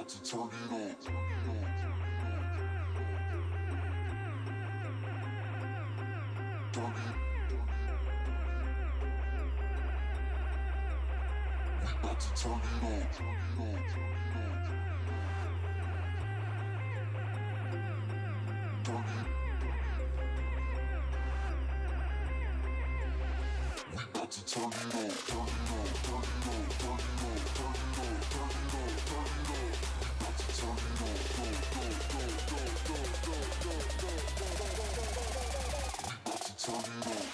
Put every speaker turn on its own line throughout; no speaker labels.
about to turn it on. Turn it. We about to turn it on. Turn it. We about to turn it on. Turn it on. Turn it on. Turn it on. Turn it on. Turn it on. Turn it on. About to turn it on. We about to turn it on.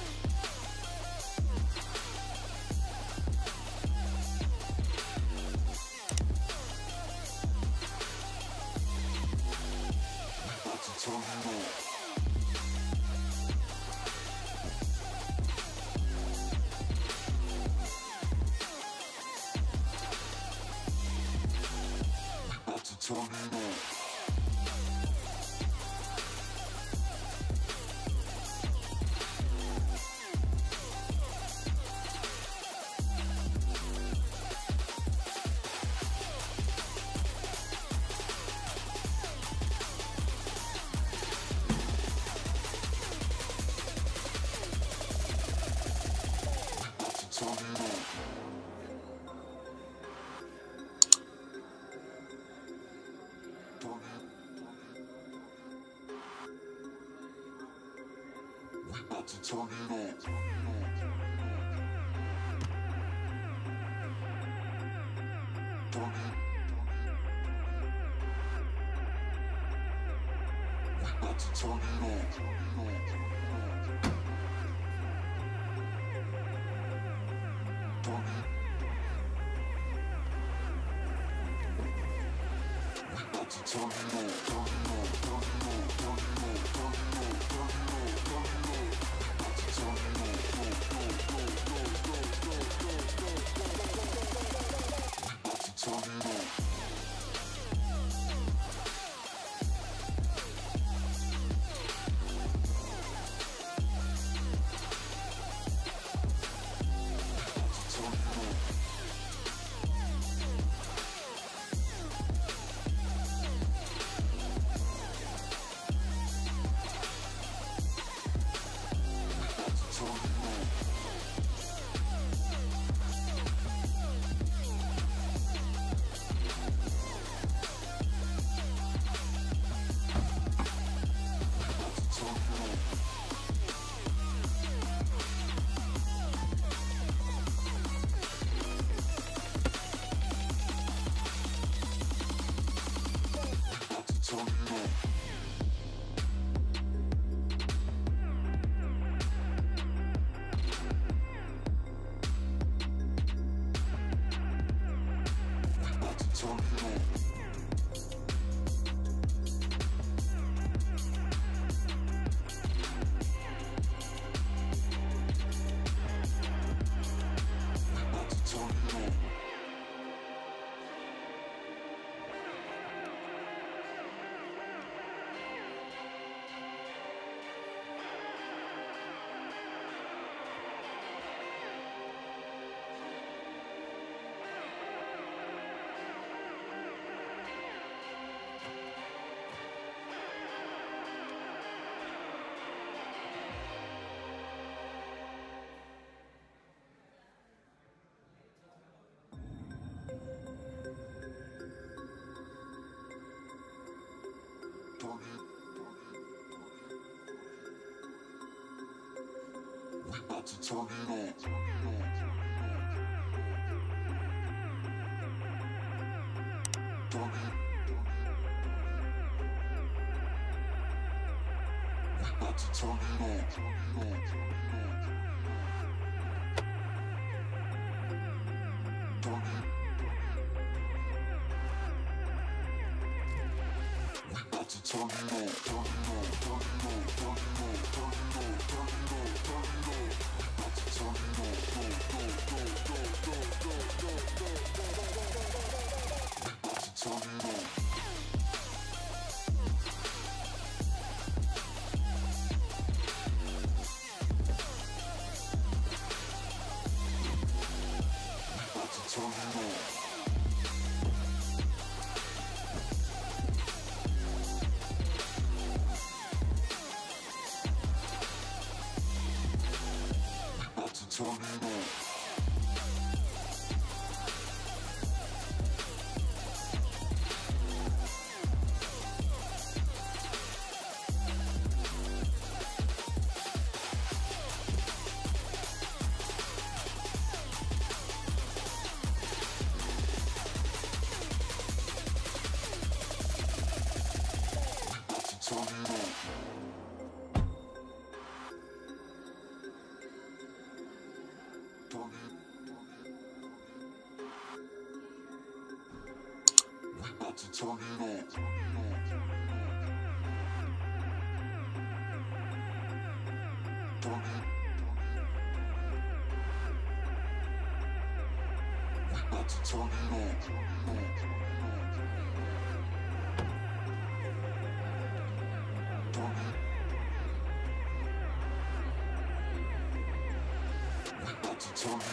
Turn it on. We about to turn it on. Turn it on. Turn it. We about to turn it on. Turn it. We about to turn it on. Turn it. We about to turn it on. Turn it on. Turn it on. Turn it on. Turn it on. Turn it on. Turn it on. We about to turn it on. We about to turn it on. Turn it on. We about to turn it on. Turn it. We about to turn it on. Turn it. We about to turn it on. Turn it on. Turn it on. Turn it on. Turn it on. Turn it on. Turn it on. Turn it on. We about to turn it on. We about to turn it on. Turn it on. turn it up. Turn it up. Turn it. We about to turn it up. Turn it. We about to turn it up.